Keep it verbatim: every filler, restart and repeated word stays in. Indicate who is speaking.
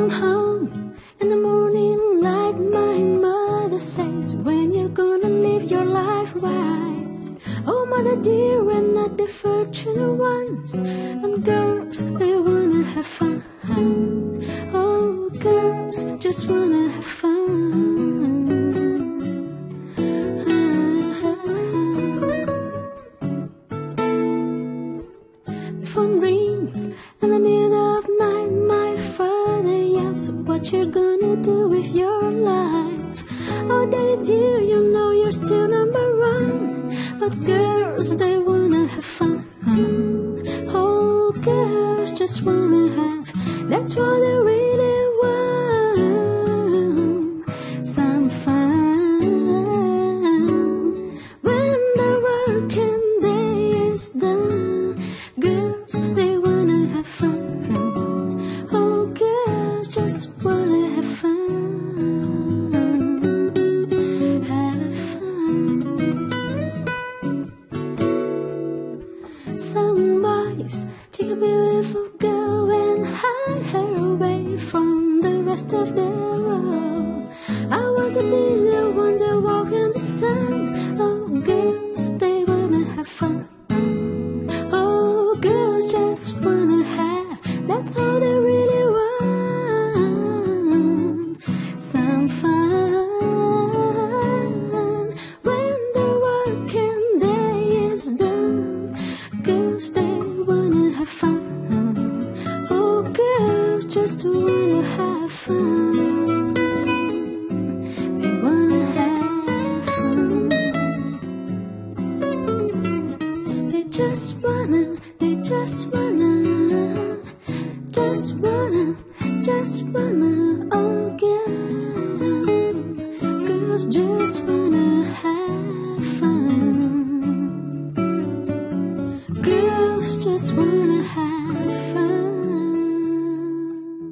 Speaker 1: come home in the morning like my mother says, when you're gonna live your life right. Oh, mother dear, we're not the fortunate ones, and girls, they wanna have fun. Oh, girls just wanna have fun. The phone rings in the middle of night. My father yells, what you're gonna do with your life? Oh, daddy dear, you know you're still number one, but girls, they wanna have fun. Oh, girls just wanna have, that's what they really want, some fun. When the working day is done, girls, they wanna have fun. Oh, girls just wanna have fun. Have fun. Some boys take a beautiful girl and hide her away from the rest of the world. I want to be the one that walk in the sun. Oh, girls, they wanna have fun. Oh, girls just wanna have, that's all they really want, some fun. When the working day is done, girls, they wanna have fun. Oh, girls just wanna have fun.